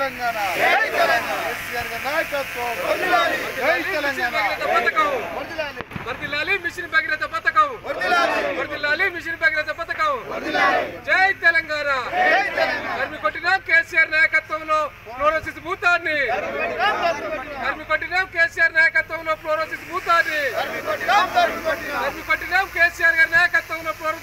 తెలంగాణ కేసీఆర్ గారి నాయకత్వం జై తెలంగాణ వర్ధిల్లాలి మిషన్ భగీరథ పథకం వర్ధిల్లాలి మిషన్ భగీరథ పథకం జై తెలంగాణ కర్మి కొట్టినాం కేసీఆర్ నాయకత్వంలో ఫ్లోరోసిస్ భూతాన్ని కర్మి కొట్టినాం కేసీఆర్ నాయకత్వంలో ఫ్లోరోసిస్ భూతాన్ని కర్మి కొట్టినాం కేసీఆర్ గారి నాయకత్వంలో ఫ్లోరోసిస్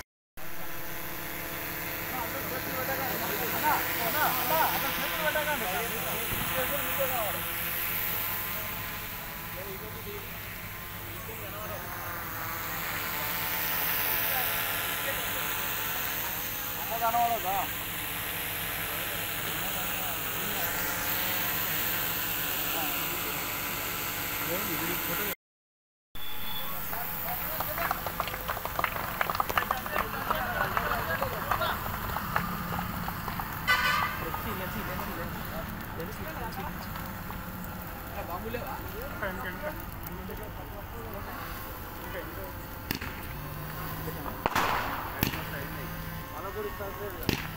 బాబులేవా